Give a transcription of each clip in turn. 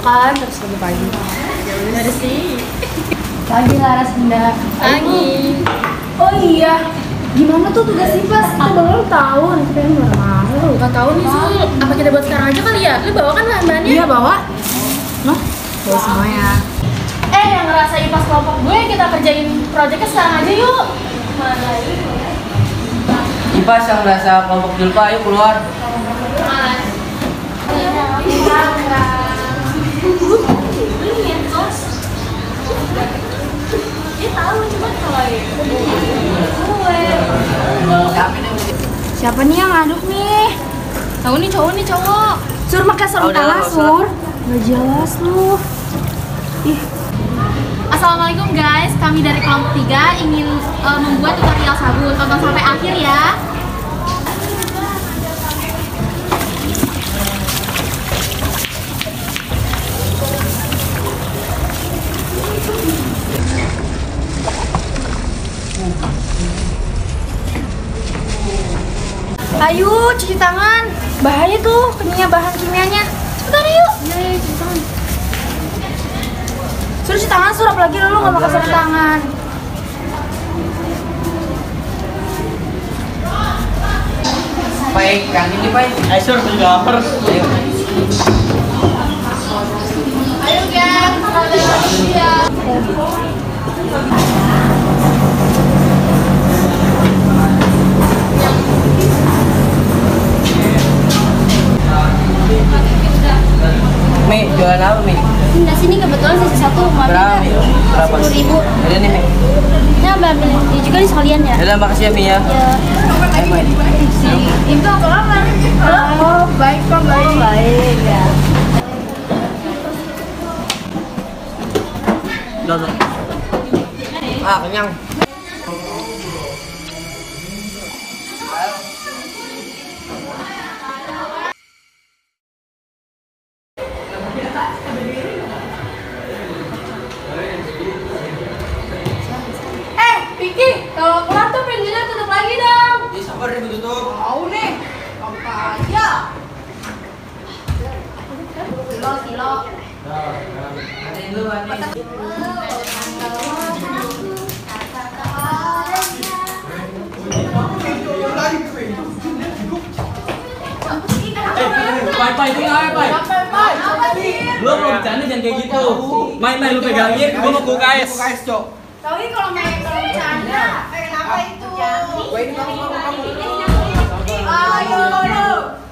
makan terus pagi. Ya benar sih. Pagi Laras Bunda. Pagi. Oh iya, gimana tuh tugas IPAS? Kita belum tahu, nanti pengen marah-marah. Gak tahu nih Sul, apa kita buat sekarang aja kali ya? Lu bawa kan bahan-bahannya? Iya bawa. Noh, bawa semuanya. Yang ngerasa IPAS kelompok gue, kita kerjain proyeknya sekarang aja yuk. Mana yuk? IPAS yang merasa kelompok Julpa, ayo keluar. Mas. Dia tahu cuma kalau Siapa nih yang ngaduk nih? tahu nih cowok. Sur pakai sarung Udah, tangan, nggak usah. Sur. Nggak jelas lu. Ih, Assalamualaikum guys, kami dari kelompok 3 ingin membuat tutorial sabun. Tonton sampai akhir ya. ayo cuci tangan. Bahaya tuh kena bahan kimianya. Cepetan yuk. Yeay, cuci tangan. Suruh cuci tangan, Sur, apalagi lu nggak pakai sarung tangan. Baik, yang ini baik. Ayo sur, aku juga lapar. Ayo. Ayo guys, ada ya. Mi, jualan apa Mi? Nah sini kebetulan sisa satu mau Berapa Mi? Berapa? 10.000. Ada nih Mi. Nah ambil ini juga di sekalian ya. Yaudah, makasih ya Mi ya. Ayo Mi. Itu apa kabar? Oh, baik kok, baik. Baik ya. Udah. Ah, kenyang. Vicky, kalau keluar tuh pintunya tutup lagi dong. Ini sabar nih tutup. Mau nih, apa aja. Silo. Ada yang dulu Ani. Pai, itu ngapain, Pai? Lu mau bercanda jangan kayak gitu. Main lu pegangin, gua mau ke UKS. Cok. Tapi kalau bercanda, kenapa itu? Ayo lu.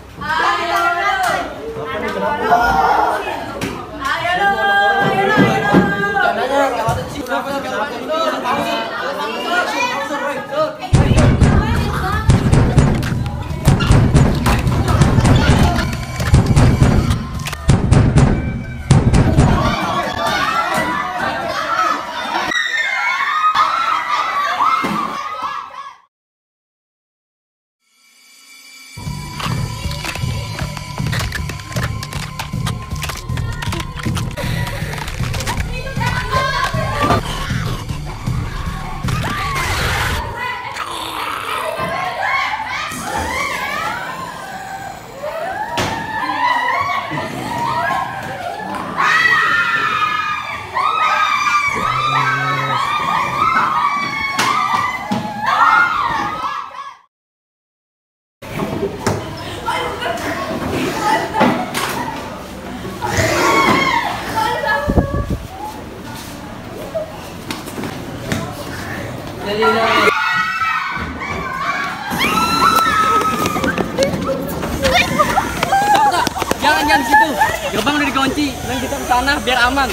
Jangan di situ. Gerbang udah dikunci. Dan kita ke sana biar aman.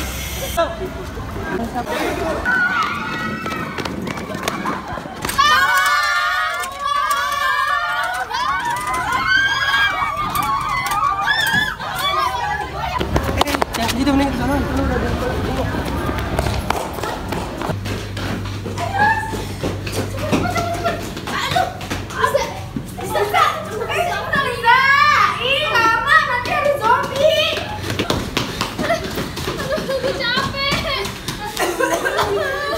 Gitu mending ke sana. Aduh, capek.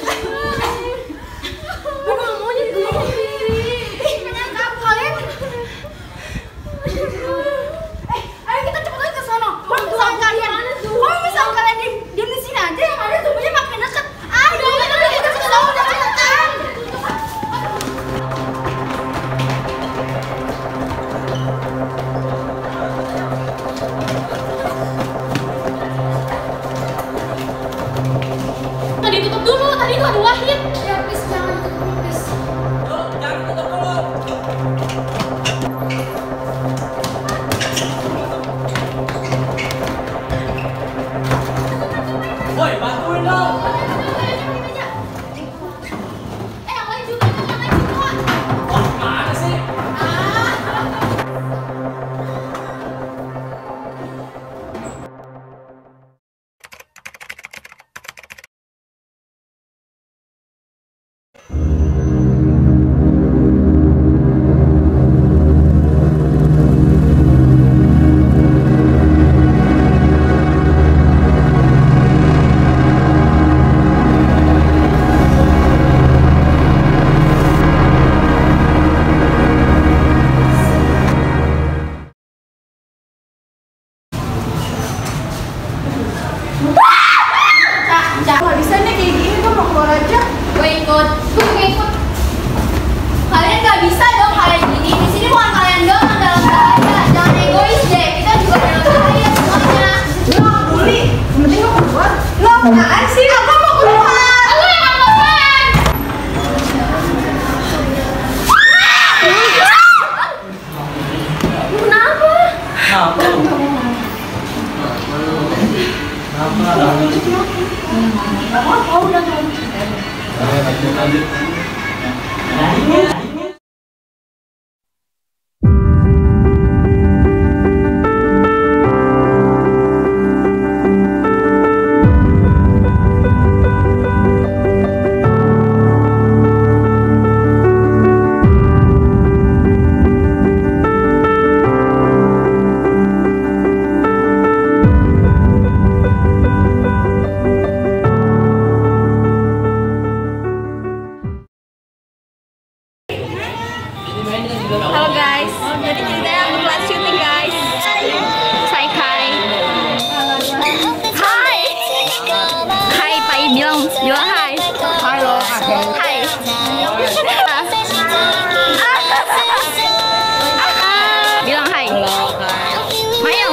Woi, bantuin dong. Yang lain juga, yang lain juga. Oh, mana sih? Nggak bisa nih kayak gini, gue mau keluar aja. Gue ikut. Kalian nggak bisa dong kayak gini. Di sini bukan kalian doang yang dalam bahaya. Jangan egois deh. Kita juga dalam bahaya semuanya. Lo nggak peduli, yang penting lo keluar. Lo apaan sih? Aku mau keluar. Aku yang nggak mau. Kenapa? Kenapa? Oh, udah nggak. Halo guys, jadi ceritanya aku kelas syuting guys. Say hi. Hai. Hai, Pai bilang hai. Halo, Hai. Bilang hai. Mayo.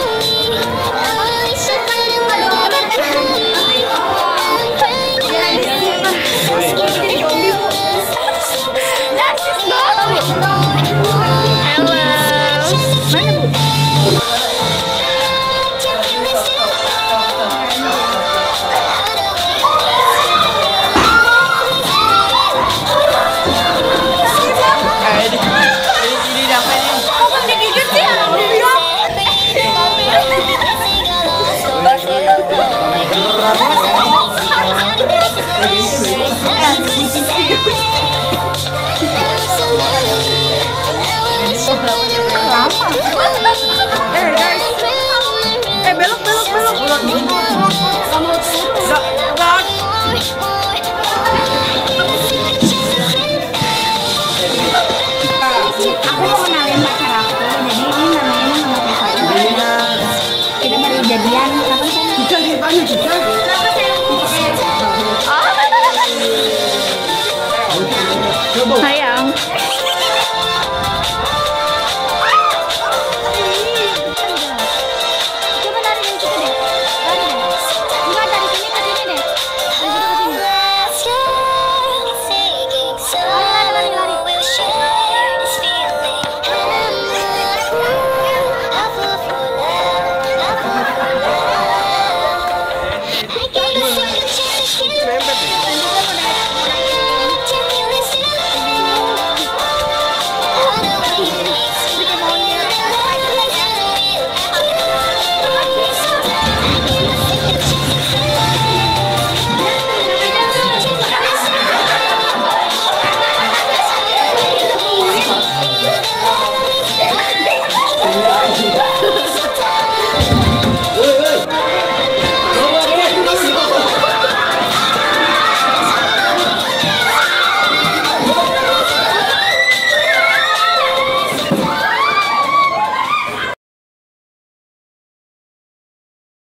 ini dapat nih. Aku mau kenalin pacar aku, jadi ini namanya Tiffany. Kita baru jadian, kapan sih? Kita gimana kita? Sayang. Coba lari dari situ deh. Lari deh. Enggak, dari sini ke sini deh. Dari situ ke sini. Lari, lari, lari.